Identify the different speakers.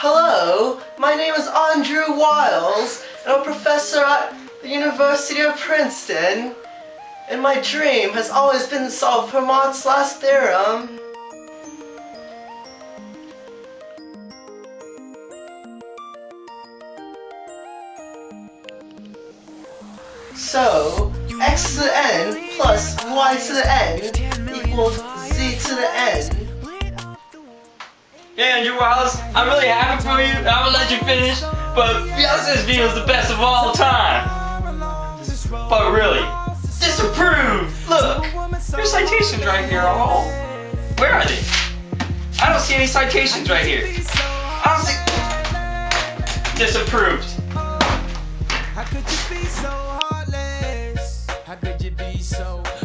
Speaker 1: Hello, my name is Andrew Wiles, and I'm a professor at the University of Princeton, and my dream has always been to solve Fermat's last theorem. So, x to the n plus y to the n equals z to the n.
Speaker 2: Yeah, Andrew Wiles, I'm really happy for you. I will let you finish, but Beyonce's video is the best of all time. But really, disapproved. Look, there's citations right here. Oh, where are they? I don't see any citations right here. I don't see. Disapproved.
Speaker 3: How could you be so heartless? How could you be so